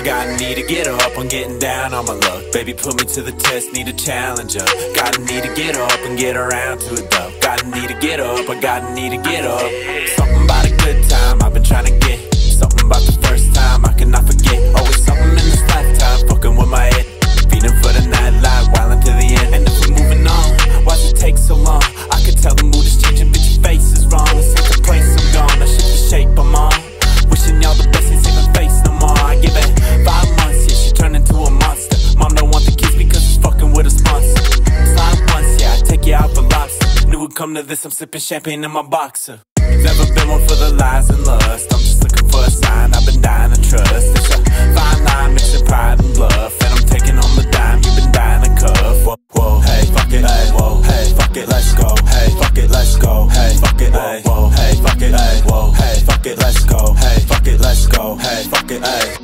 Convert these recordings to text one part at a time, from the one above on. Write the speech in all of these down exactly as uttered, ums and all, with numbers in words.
got a need to get up, I'm getting down on my luck. Baby, put me to the test, need a challenger. Got a need to get up and get around to it though. Got a need to get up, I got a need to get up. Something about a good time I've been trying to get. Something about the first time I cannot forget. Always something in this lifetime, fucking with my head. Feeding for the nightlife, wildin' to the end. And if we're moving on, why's it take so long? I could tell the mood is changing, bitch, your face is wrong. This ain't the place I'm gone, I shift the shape I'm on. Wishing y'all the best, ain't save my face no more. I give it five months, yeah, she turned into a monster. Mom don't want the kids because it's fucking with a sponsor. Slide once, yeah, I take you out for lobster. Knew it'd come to this, I'm sipping champagne in my boxer. Never been one for the lies and lust. I'm just looking for a sign, I've been dying to trust. It's a fine line, mixing pride and bluff. And I'm taking on the dime, you've been dying to cuff. Whoa, whoa, hey, fuck it, hey, whoa, hey, fuck it, let's go. Hey, fuck it, let's go. Hey, fuck it, hey, whoa, hey, fuck it, hey, whoa, hey, fuck it, let's go. Hey, fuck it, let's go. Hey, fuck it, hey.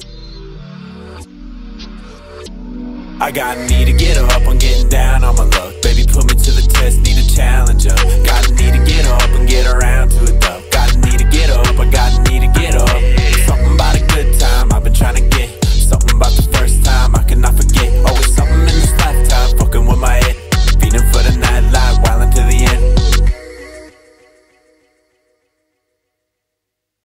I got a need to get up, I'm getting down on my luck.